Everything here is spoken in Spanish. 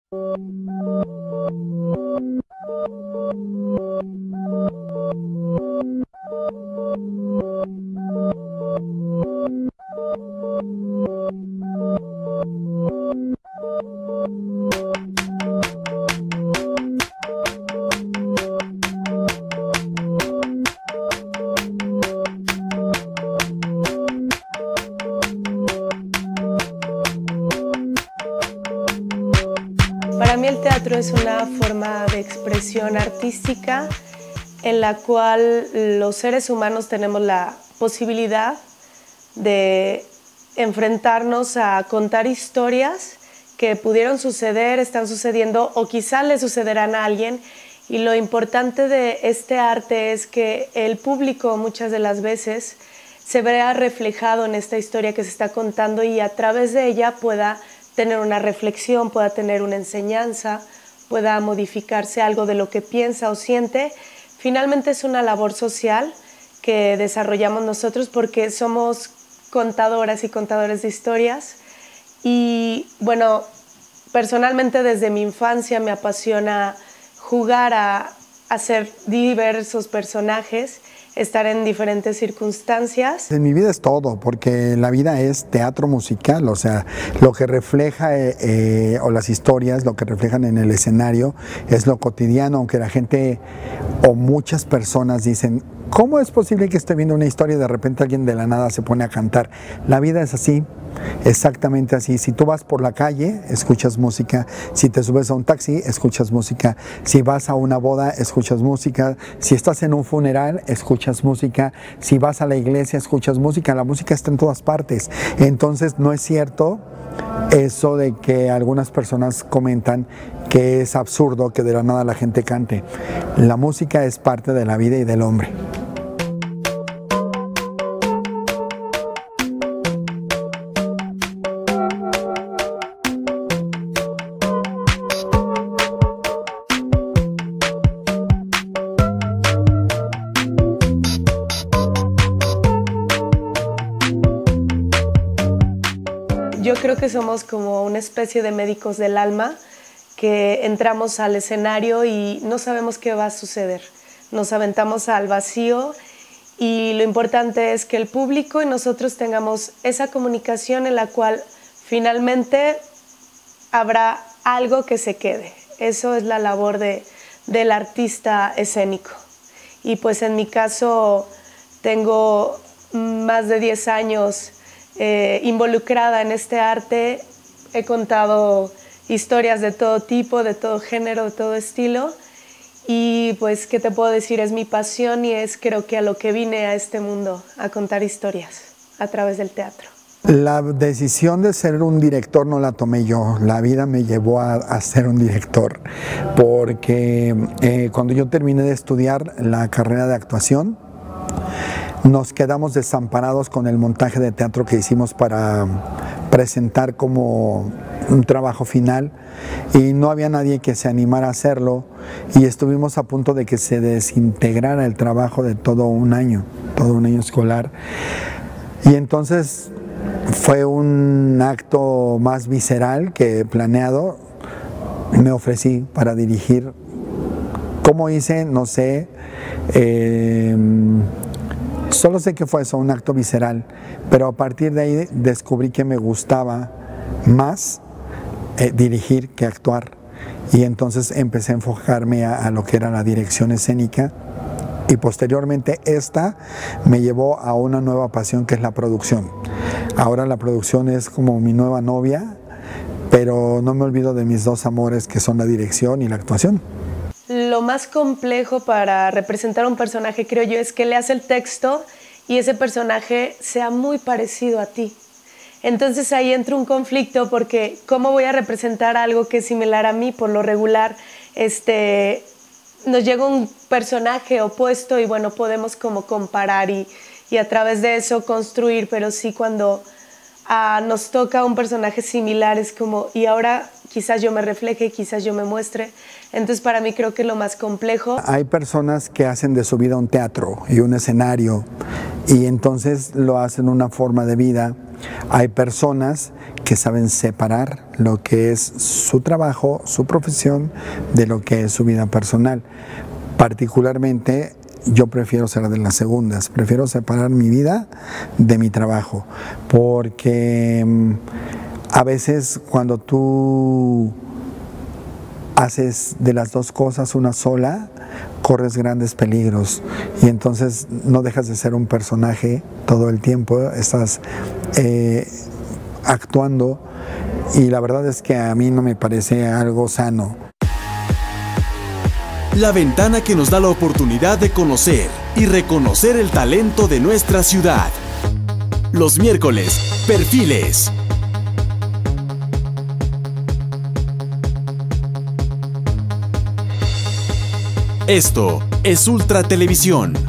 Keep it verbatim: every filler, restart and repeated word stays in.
Para mí el teatro es una forma de expresión artística en la cual los seres humanos tenemos la posibilidad de enfrentarnos a contar historias que pudieron suceder, están sucediendo o quizá le sucederán a alguien. Y lo importante de este arte es que el público muchas de las veces se vea reflejado en esta historia que se está contando y a través de ella pueda tener una reflexión, pueda tener una enseñanza, pueda modificarse algo de lo que piensa o siente. Finalmente es una labor social que desarrollamos nosotros porque somos contadoras y contadores de historias. Y bueno, personalmente desde mi infancia me apasiona jugar a hacer diversos personajes, estar en diferentes circunstancias. En mi vida es todo, porque la vida es teatro musical, o sea, lo que refleja, eh, eh, o las historias, lo que reflejan en el escenario es lo cotidiano, aunque la gente o muchas personas dicen, ¿cómo es posible que esté viendo una historia y de repente alguien de la nada se pone a cantar? La vida es así, exactamente así. Si tú vas por la calle, escuchas música. Si te subes a un taxi, escuchas música. Si vas a una boda, escuchas música. Si estás en un funeral, escuchas música. Si vas a la iglesia, escuchas música. La música está en todas partes. Entonces no es cierto eso de que algunas personas comentan que es absurdo que de la nada la gente cante. La música es parte de la vida y del hombre. Yo creo que somos como una especie de médicos del alma que entramos al escenario y no sabemos qué va a suceder. Nos aventamos al vacío y lo importante es que el público y nosotros tengamos esa comunicación en la cual finalmente habrá algo que se quede. Eso es la labor de, del artista escénico. Y pues en mi caso tengo más de diez años Eh, involucrada en este arte. He contado historias de todo tipo, de todo género, de todo estilo y pues qué te puedo decir, es mi pasión y es creo que a lo que vine a este mundo, a contar historias a través del teatro. La decisión de ser un director no la tomé yo, la vida me llevó a, a ser un director porque eh, cuando yo terminé de estudiar la carrera de actuación nos quedamos desamparados con el montaje de teatro que hicimos para presentar como un trabajo final y no había nadie que se animara a hacerlo y estuvimos a punto de que se desintegrara el trabajo de todo un año, todo un año escolar. Y entonces fue un acto más visceral que planeado. Me ofrecí para dirigir. ¿Cómo hice? No sé. Eh, Solo sé que fue eso, un acto visceral, pero a partir de ahí descubrí que me gustaba más eh, dirigir que actuar y entonces empecé a enfocarme a, a lo que era la dirección escénica y posteriormente esta me llevó a una nueva pasión que es la producción. Ahora la producción es como mi nueva novia, pero no me olvido de mis dos amores que son la dirección y la actuación. Lo más complejo para representar a un personaje, creo yo, es que leas el texto y ese personaje sea muy parecido a ti. Entonces ahí entra un conflicto porque ¿cómo voy a representar algo que es similar a mí? Por lo regular, este, nos llega un personaje opuesto y bueno, podemos como comparar y, y a través de eso construir, pero sí cuando ah, nos toca un personaje similar es como, ¿y ahora quizás yo me refleje, quizás yo me muestre. Entonces para mí creo que es lo más complejo. Hay personas que hacen de su vida un teatro y un escenario y entonces lo hacen una forma de vida. Hay personas que saben separar lo que es su trabajo, su profesión, de lo que es su vida personal. Particularmente, yo prefiero ser de las segundas, prefiero separar mi vida de mi trabajo, porque a veces cuando tú haces de las dos cosas una sola, corres grandes peligros y entonces no dejas de ser un personaje todo el tiempo, estás eh, actuando y la verdad es que a mí no me parece algo sano. La ventana que nos da la oportunidad de conocer y reconocer el talento de nuestra ciudad. Los miércoles, Perfiles. Esto es Ultra Televisión.